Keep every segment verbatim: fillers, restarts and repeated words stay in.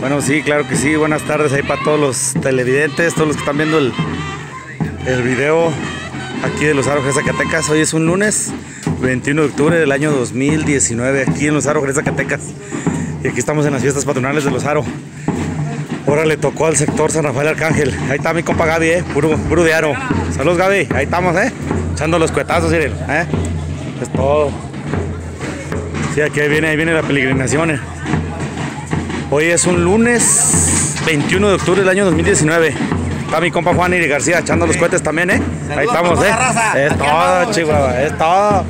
Bueno, sí, claro que sí. Buenas tardes ahí para todos los televidentes, todos los que están viendo el, el video aquí de Los Aros, Zacatecas. Hoy es un lunes veintiuno de octubre del año dos mil diecinueve aquí en Los Aros, Zacatecas. Y aquí estamos en las fiestas patronales de Los Aros. Ahora le tocó al sector San Rafael Arcángel. Ahí está mi compa Gaby, eh, puro, puro de aro. Saludos, Gaby. Ahí estamos, eh, echando los cuetazos, miren, eh. Es todo. Sí, aquí viene, ahí viene la peregrinación. Eh. Hoy es un lunes veintiuno de octubre del año dos mil diecinueve. Está mi compa Juan Iri García echando los cohetes también, eh. Saludos, ahí estamos, eh. Es todo, Chihuahua, es todo.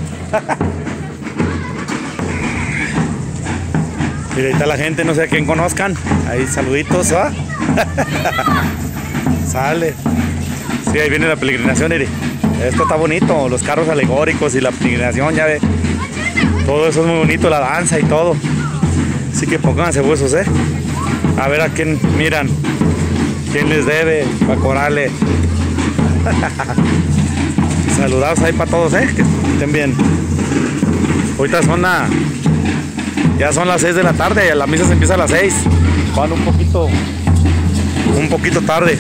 Y ahí está la gente, no sé a quién conozcan. Ahí saluditos, ¿va? Sale. Sí, ahí viene la peregrinación, Iri. Esto está bonito, los carros alegóricos y la peregrinación, ya ve. Todo eso es muy bonito, la danza y todo. Así que pónganse huesos, eh. A ver a quién miran, quién les debe para cobrarle. Saludados ahí para todos, eh, que estén bien. Ahorita son la, ya son las seis de la tarde, la misa se empieza a las seis. Van un poquito, un poquito tarde.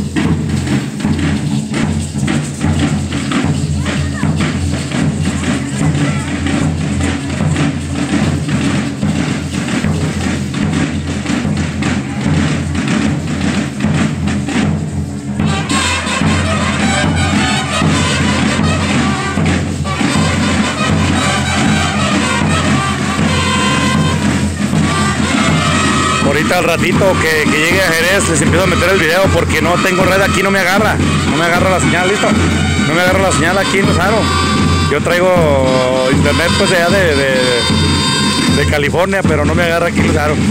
Ahorita al ratito que, que llegue a Jerez les empiezo a meter el video porque no tengo red aquí, no me agarra, no me agarra la señal, listo, no me agarra la señal aquí en Los Aros. Yo traigo internet pues allá de, de, de California, pero no me agarra aquí en Los Aros.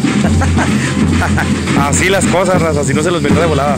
Así las cosas, raza, si no se los meto de volada.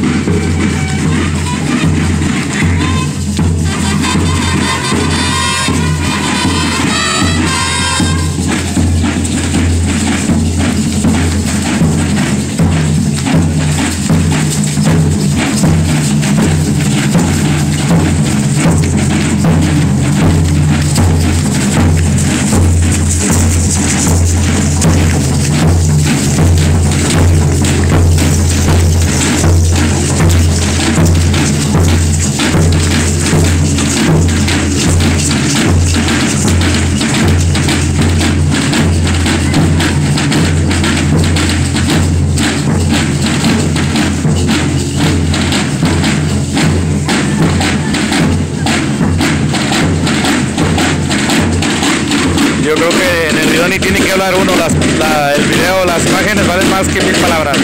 Yo creo que en el video ni tiene que hablar uno, las, la, el video, las imágenes valen más que mil palabras.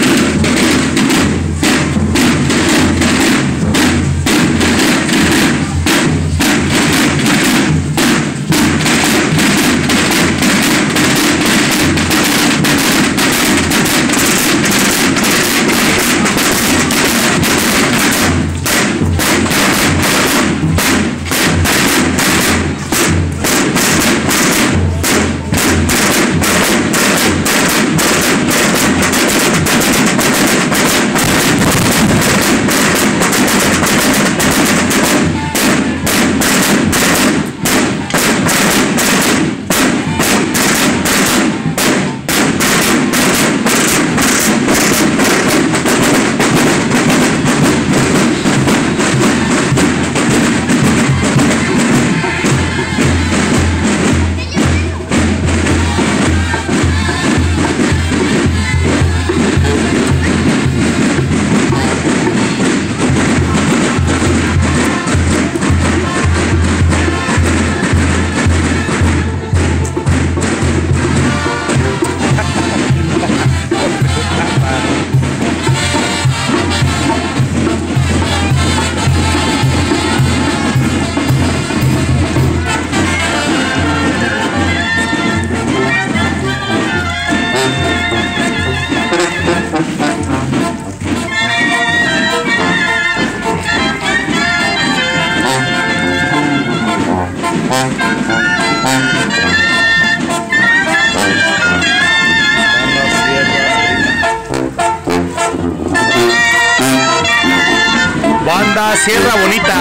Banda Sierra Bonita.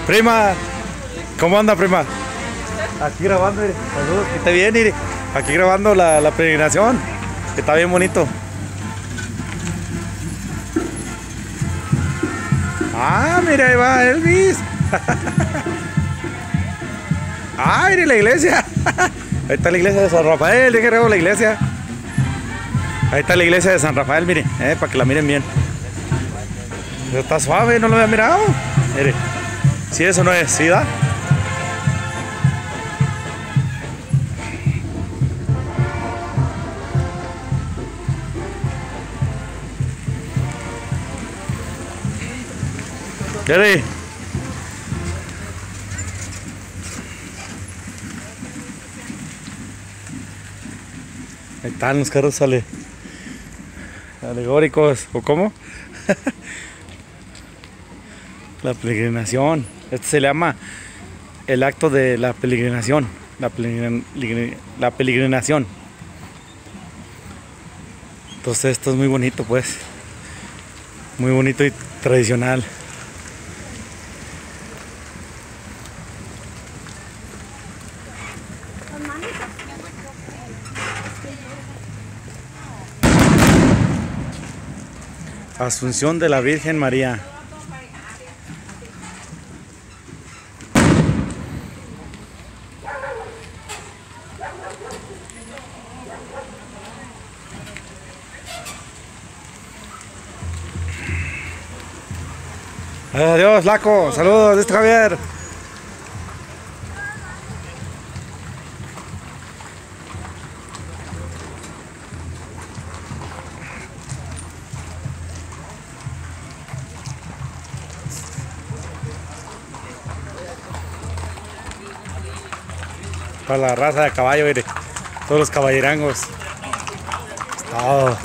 Prima, ¿cómo anda, prima? Aquí grabando, mire. Saludos, que esté bien, mire. Aquí grabando la, la peregrinación, que está bien bonito. Ah, mira, ahí va Elvis. Ah, mire la iglesia. Ahí está la iglesia de San Rafael, dije la iglesia. Ahí está la iglesia de San Rafael, mire, eh, para que la miren bien. Está suave, no lo había mirado. Mire, si eso no es, ¿sí da? Mire. Ahí están los carros ale... alegóricos, ¿o cómo? La peregrinación. Este se le llama el acto de la peregrinación. La, peregrin... la peregrinación. Entonces esto es muy bonito, pues. Muy bonito y tradicional. Asunción de la Virgen María. Adiós, Laco. Saludos, este Javier. Para la raza de caballo, mire. Todos los caballerangos. Todo.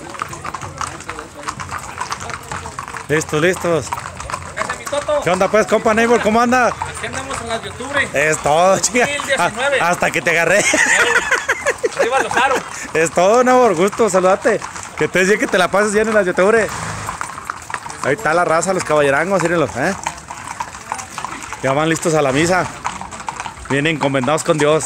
Listos, listos. Ese es mi Toto. ¿Qué onda pues, compa Neighbor? ¿Cómo anda? Aquí andamos en las de octubre. Es todo, chica. dos mil diecinueve. Hasta que te agarré. Arriba los aros. Es todo, Neighbor. Gusto, saludate. Que te decía que te la pases bien en las de octubre. Ahí está la raza, los caballerangos, mírenlos, ¿eh? Ya van listos a la misa. Vienen encomendados con Dios.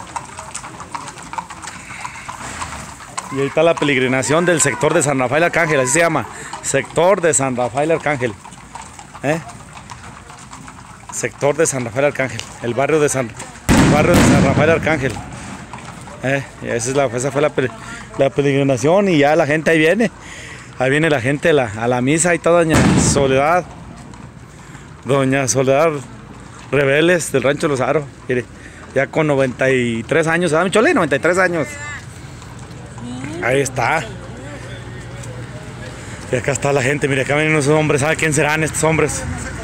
Y ahí está la peregrinación del sector de San Rafael Arcángel, así se llama. Sector de San Rafael Arcángel. ¿Eh? Sector de San Rafael Arcángel. El barrio de San, el barrio de San Rafael Arcángel. ¿Eh? Y esa, es la, esa fue la, la peregrinación y ya la gente ahí viene. Ahí viene la gente a la, a la misa. Ahí está doña Soledad. Doña Soledad Rebeles del Rancho Los Aros. Mire, ya con noventa y tres años. ¿Sabes, mi chole? noventa y tres años. Ahí está. Y acá está la gente. Mire, acá vienen unos hombres. ¿Sabe quién serán estos hombres?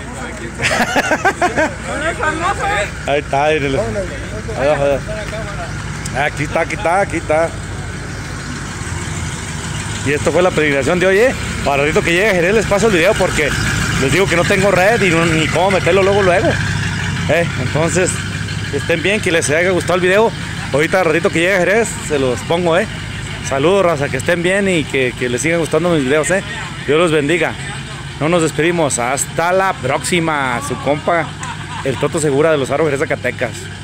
Ahí está. Mírenlo. Ahí va, ahí va. Aquí está, aquí está, aquí está. Y esto fue la peregrinación de hoy, ¿eh? Para ahorita que llegue Jerez les paso el video porque les digo que no tengo red y no, ni cómo meterlo luego, luego. ¿Eh? Entonces, que estén bien, que les haya gustado el video. Ahorita ratito que llegue Jerez se los pongo, ¿eh? Saludos, raza, que estén bien y que, que les sigan gustando mis videos, ¿eh? Dios los bendiga. No nos despedimos. Hasta la próxima. Su compa, el Toto Segura de los Aros, Jerez, Zacatecas.